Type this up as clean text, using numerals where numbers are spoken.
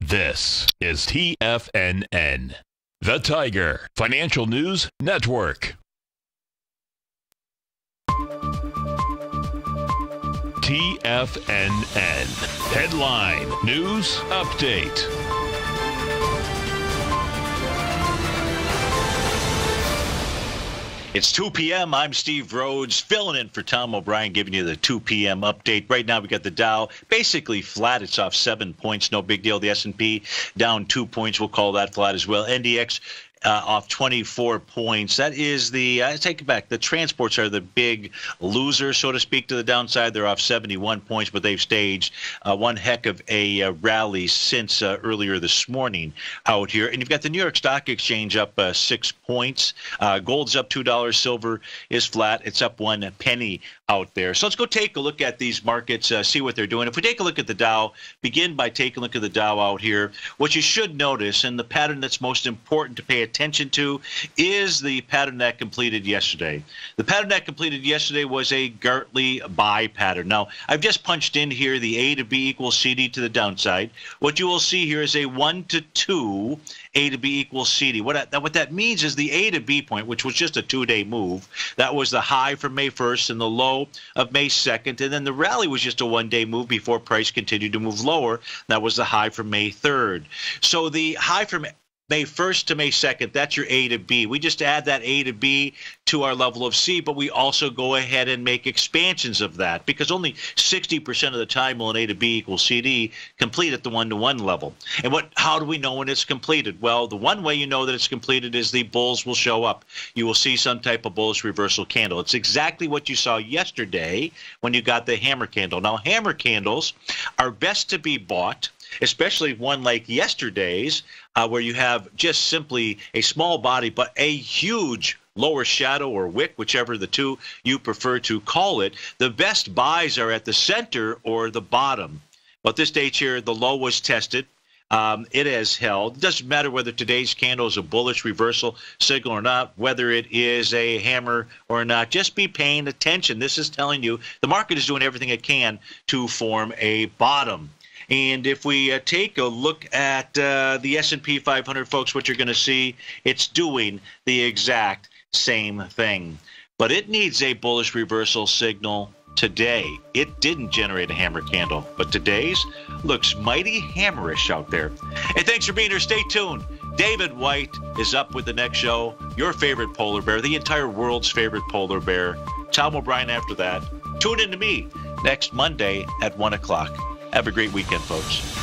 This is TFNN, the Tiger Financial News Network. TFNN, headline news update. It's 2 p.m. I'm Steve Rhodes, filling in for Tom O'Brien, giving you the 2 p.m. update. Right now, we got the Dow basically flat. It's off 7 points. No big deal. The S&P down 2 points. We'll call that flat as well. NDX off 24 points. That is I take it back. The transports are the big loser, so to speak, to the downside. They're off 71 points, but they've staged one heck of a rally since earlier this morning out here. And you've got the New York Stock Exchange up 6 points. Gold's up $2. Silver is flat. It's up 1 penny out there. So let's go take a look at these markets, see what they're doing. If we take a look at the Dow, begin by taking a look at the Dow out here. What you should notice, and the pattern that's most important to pay attention to, is the pattern that completed yesterday. The pattern that completed yesterday was a Gartley buy pattern. Now, I've just punched in here the A to B equals CD to the downside. What you will see here is a 1 to 2 A to B equals CD. What that means is the A to B point, which was just a 2-day move, that was the high from May 1st and the low of May 2nd, and then the rally was just a 1-day move before price continued to move lower. That was the high from May 3rd. So the high from May 1st to May 2nd, that's your A to B. We just add that A to B to our level of C, but we also go ahead and make expansions of that because only 60% of the time will an A to B equals CD complete at the 1-to-1 level. And how do we know when it's completed? Well, the one way you know that it's completed is the bulls will show up. You will see some type of bullish reversal candle. It's exactly what you saw yesterday when you got the hammer candle. Now, hammer candles are best to be bought, especially one like yesterday's, where you have just simply a small body but a huge lower shadow or wick, whichever the two you prefer to call it. The best buys are at the center or the bottom. But this stage here, the low was tested. It has held. It doesn't matter whether today's candle is a bullish reversal signal or not, whether it is a hammer or not. Just be paying attention. This is telling you the market is doing everything it can to form a bottom. And if we take a look at the S&P 500, folks, what you're going to see, it's doing the exact same thing. But it needs a bullish reversal signal today. It didn't generate a hammer candle, but today's looks mighty hammerish out there. Hey, thanks for being here. Stay tuned. David White is up with the next show. Your favorite polar bear, the entire world's favorite polar bear. Tom O'Brien after that. Tune in to me next Monday at 1 o'clock. Have a great weekend, folks.